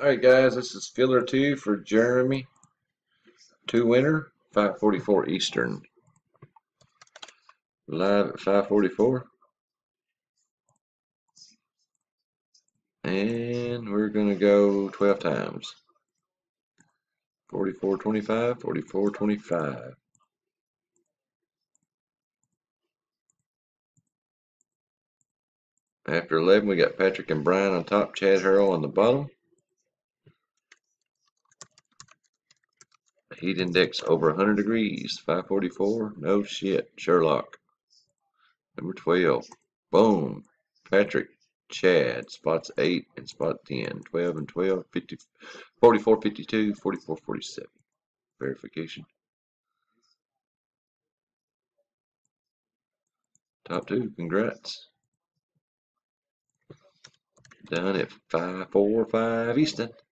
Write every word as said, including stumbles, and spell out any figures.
Alright guys, this is filler two for Jeremy. Two winner, five forty-four Eastern. Live at five forty-four. And we're gonna go twelve times. forty-four twenty-five, forty-four twenty-five. After eleven, we got Patrick and Brian on top, Chad Hurl on the bottom. Heat index over one hundred degrees, five forty-four. No shit, Sherlock. Number twelve. Boom. Patrick, Chad, spots eight and spot ten. twelve and twelve, fifty, forty-four fifty-two, forty-four forty-seven. Verification. Top two, congrats. Done at five forty-five Eastern.